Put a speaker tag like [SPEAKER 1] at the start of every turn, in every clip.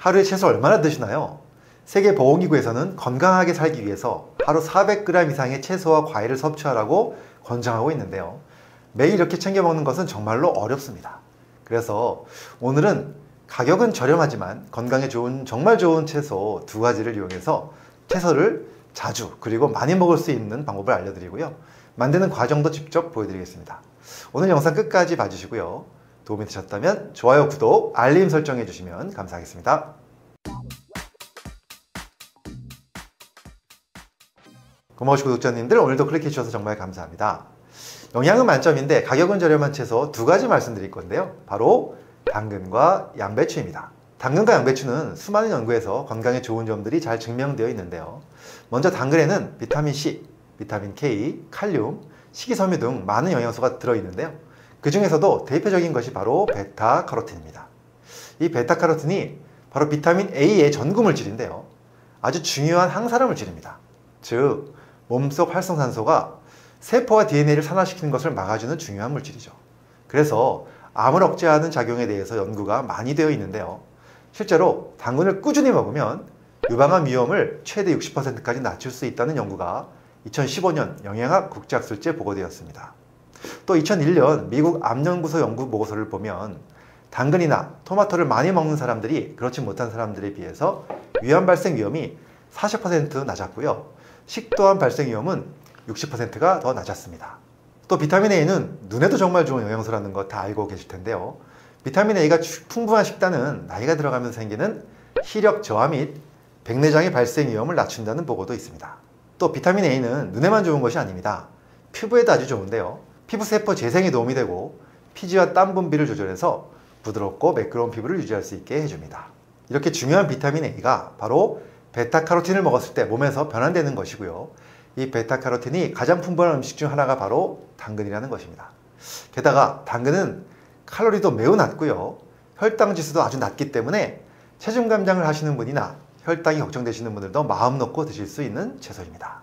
[SPEAKER 1] 하루에 채소 얼마나 드시나요? 세계보건기구에서는 건강하게 살기 위해서 하루 400g 이상의 채소와 과일을 섭취하라고 권장하고 있는데요. 매일 이렇게 챙겨 먹는 것은 정말로 어렵습니다. 그래서 오늘은 가격은 저렴하지만 건강에 좋은 정말 좋은 채소 2가지를 이용해서 채소를 자주 그리고 많이 먹을 수 있는 방법을 알려드리고요. 만드는 과정도 직접 보여드리겠습니다. 오늘 영상 끝까지 봐주시고요. 도움이 되셨다면 좋아요, 구독, 알림 설정해 주시면 감사하겠습니다. 고마우신 구독자님들, 오늘도 클릭해 주셔서 정말 감사합니다. 영양은 만점인데 가격은 저렴한 채소 2가지 말씀드릴 건데요. 바로 당근과 양배추입니다. 당근과 양배추는 수많은 연구에서 건강에 좋은 점들이 잘 증명되어 있는데요. 먼저 당근에는 비타민C, 비타민 K, 칼륨, 식이섬유 등 많은 영양소가 들어있는데요. 그 중에서도 대표적인 것이 바로 베타카로틴입니다. 이 베타카로틴이 바로 비타민 A의 전구 물질인데요. 아주 중요한 항산화 물질입니다. 즉, 몸속 활성산소가 세포와 DNA를 산화시키는 것을 막아주는 중요한 물질이죠. 그래서 암을 억제하는 작용에 대해서 연구가 많이 되어 있는데요. 실제로 당근을 꾸준히 먹으면 유방암 위험을 최대 60%까지 낮출 수 있다는 연구가 2015년 영양학 국제학술지에 보고되었습니다. 또 2001년 미국 암연구소 연구 보고서를 보면 당근이나 토마토를 많이 먹는 사람들이 그렇지 못한 사람들에 비해서 위암 발생 위험이 40% 낮았고요. 식도암 발생 위험은 60%가 더 낮았습니다. 또 비타민 A는 눈에도 정말 좋은 영양소라는 거 다 알고 계실 텐데요. 비타민 A가 풍부한 식단은 나이가 들어가면서 생기는 시력 저하 및 백내장의 발생 위험을 낮춘다는 보고도 있습니다. 또 비타민 A는 눈에만 좋은 것이 아닙니다. 피부에도 아주 좋은데요. 피부 세포 재생에 도움이 되고 피지와 땀 분비를 조절해서 부드럽고 매끄러운 피부를 유지할 수 있게 해줍니다. 이렇게 중요한 비타민 A가 바로 베타카로틴을 먹었을 때 몸에서 변환되는 것이고요. 이 베타카로틴이 가장 풍부한 음식 중 하나가 바로 당근이라는 것입니다. 게다가 당근은 칼로리도 매우 낮고요. 혈당 지수도 아주 낮기 때문에 체중 감량을 하시는 분이나 혈당이 걱정되시는 분들도 마음 놓고 드실 수 있는 채소입니다.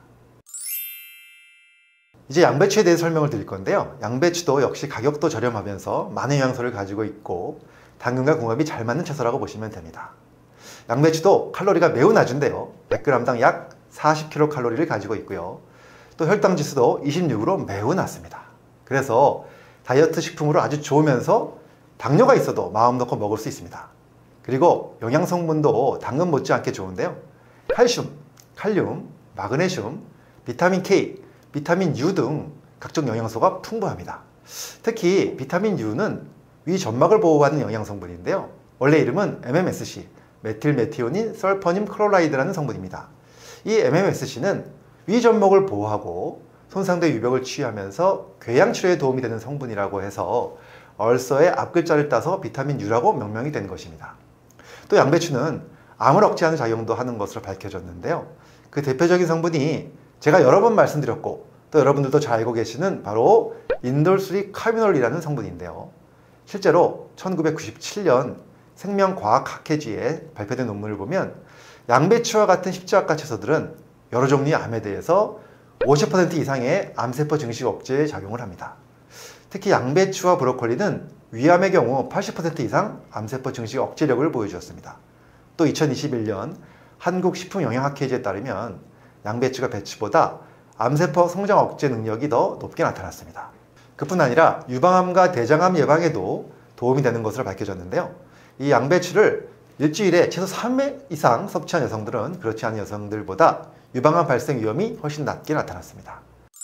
[SPEAKER 1] 이제 양배추에 대해 설명을 드릴 건데요. 양배추도 역시 가격도 저렴하면서 많은 영양소를 가지고 있고 당근과 궁합이 잘 맞는 채소라고 보시면 됩니다. 양배추도 칼로리가 매우 낮은데요. 100g당 약 40kcal를 가지고 있고요. 또 혈당 지수도 26으로 매우 낮습니다. 그래서 다이어트 식품으로 아주 좋으면서 당뇨가 있어도 마음 놓고 먹을 수 있습니다. 그리고 영양 성분도 당근 못지않게 좋은데요. 칼슘, 칼륨, 마그네슘, 비타민 K, 비타민 U 등 각종 영양소가 풍부합니다. 특히 비타민 U는 위 점막을 보호하는 영양 성분인데요. 원래 이름은 MMSC, 메틸메티오닌 설퍼늄 클로라이드라는 성분입니다. 이 MMSC는 위 점막을 보호하고 손상된 위벽을 치유하면서 궤양 치료에 도움이 되는 성분이라고 해서 얼서의 앞글자를 따서 비타민 U라고 명명이 된 것입니다. 또 양배추는 암을 억제하는 작용도 하는 것으로 밝혀졌는데요. 그 대표적인 성분이 제가 여러 번 말씀드렸고 또 여러분들도 잘 알고 계시는 바로 인돌3 카비놀이라는 성분인데요. 실제로 1997년 생명과학학회지에 발표된 논문을 보면 양배추와 같은 십자가 채소들은 여러 종류의 암에 대해서 50% 이상의 암세포 증식 억제에 작용을 합니다. 특히 양배추와 브로콜리는 위암의 경우 80% 이상 암세포 증식 억제력을 보여주었습니다. 또 2021년 한국식품영양학회지에 따르면 양배추가 배추보다 암세포 성장 억제 능력이 더 높게 나타났습니다. 그뿐 아니라 유방암과 대장암 예방에도 도움이 되는 것으로 밝혀졌는데요. 이 양배추를 일주일에 최소 3회 이상 섭취한 여성들은 그렇지 않은 여성들보다 유방암 발생 위험이 훨씬 낮게 나타났습니다.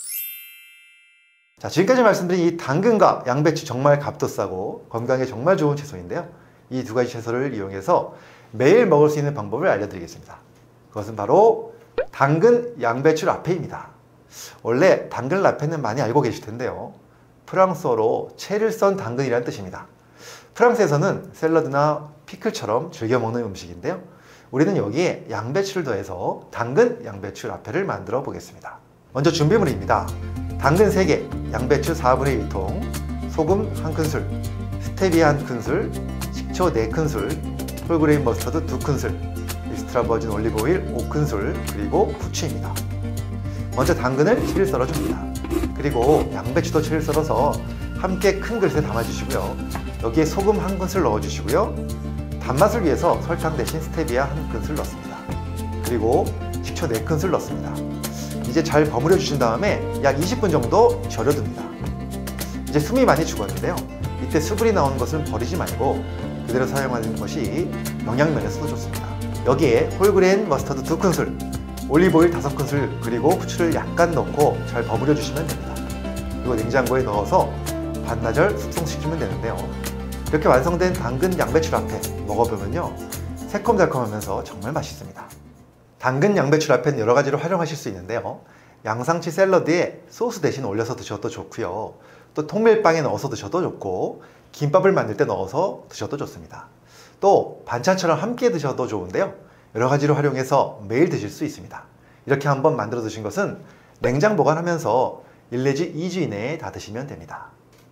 [SPEAKER 1] 자, 지금까지 말씀드린 이 당근과 양배추 정말 값도 싸고 건강에 정말 좋은 채소인데요. 이 2가지 채소를 이용해서 매일 먹을 수 있는 방법을 알려드리겠습니다. 그것은 바로 당근, 양배추 라페입니다. 원래 당근 라페는 많이 알고 계실 텐데요. 프랑스어로 채를 썬 당근이라는 뜻입니다. 프랑스에서는 샐러드나 피클처럼 즐겨 먹는 음식인데요. 우리는 여기에 양배추를 더해서 당근, 양배추 라페를 만들어 보겠습니다. 먼저 준비물입니다. 당근 3개, 양배추 4분의 1통, 소금 1큰술, 스테비아 1큰술, 식초 4큰술, 홀그레인 머스터드 2큰술, 익스트라 버진 올리브오일 5큰술, 그리고 후추입니다. 먼저 당근을 채를 썰어줍니다. 그리고 양배추도 채를 썰어서 함께 큰 그릇에 담아주시고요. 여기에 소금 1큰술 넣어주시고요. 단맛을 위해서 설탕 대신 스테비아 1큰술 넣습니다. 그리고 식초 4큰술 넣습니다. 이제 잘 버무려 주신 다음에 약 20분 정도 절여둡니다. 이제 숨이 많이 죽었는데요. 이때 수분이 나오는 것은 버리지 말고 그대로 사용하는 것이 영양면에서도 좋습니다. 여기에 홀그레인 머스터드 2큰술, 올리브오일 5큰술, 그리고 후추를 약간 넣고 잘 버무려 주시면 됩니다. 그리고 냉장고에 넣어서 반나절 숙성시키면 되는데요. 이렇게 완성된 당근 양배추 라페 먹어보면요, 새콤달콤하면서 정말 맛있습니다. 당근 양배추 라페는 여러 가지로 활용하실 수 있는데요. 양상치 샐러드에 소스 대신 올려서 드셔도 좋고요. 또 통밀빵에 넣어서 드셔도 좋고, 김밥을 만들 때 넣어서 드셔도 좋습니다. 또 반찬처럼 함께 드셔도 좋은데요. 여러 가지로 활용해서 매일 드실 수 있습니다. 이렇게 한번 만들어 드신 것은 냉장 보관하면서 1 내지 2주 이내에 다 드시면 됩니다.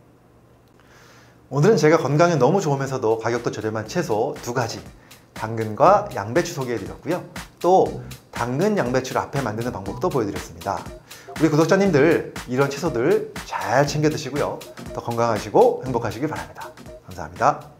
[SPEAKER 1] 오늘은 제가 건강에 너무 좋으면서도 가격도 저렴한 채소 2가지, 당근과 양배추 소개해드렸고요. 또 당근 양배추 라페 만드는 방법도 보여드렸습니다. 우리 구독자님들 이런 채소들 잘 챙겨 드시고요. 더 건강하시고 행복하시길 바랍니다. 감사합니다.